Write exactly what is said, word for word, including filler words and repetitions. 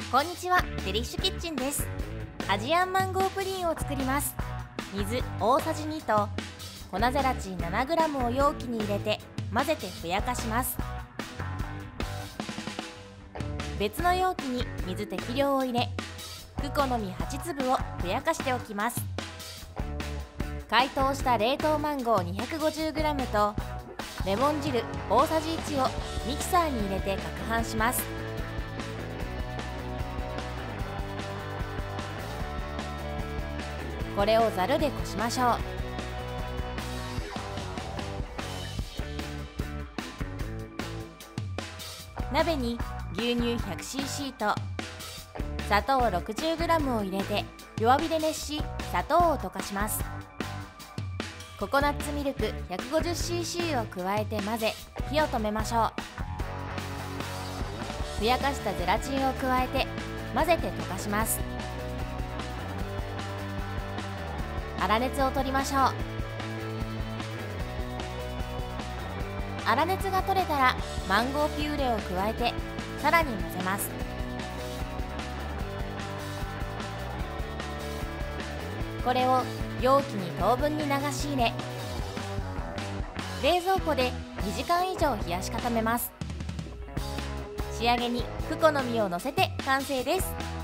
こんにちは、デリッシュキッチンです。アジアンマンゴープリンを作ります。水大さじにと粉ゼラチン ななグラム を容器に入れて混ぜてふやかします。別の容器に水適量を入れ、クコの実はちつぶをふやかしておきます。解凍した冷凍マンゴー にひゃくごじゅうグラム とレモン汁大さじいちをミキサーに入れて攪拌します。これをざるでこしましょう。鍋に牛乳 ひゃくシーシー と砂糖 ろくじゅうグラム を入れて弱火で熱し、砂糖を溶かします。ココナッツミルク ひゃくごじゅうシーシー を加えて混ぜ、火を止めましょう。ふやかしたゼラチンを加えて混ぜて溶かします。粗熱を取りましょう。粗熱が取れたらマンゴーピューレを加えてさらに混ぜます。これを容器に等分に流し入れ、冷蔵庫でにじかん以上冷やし固めます。仕上げにクコの実をのせて完成です。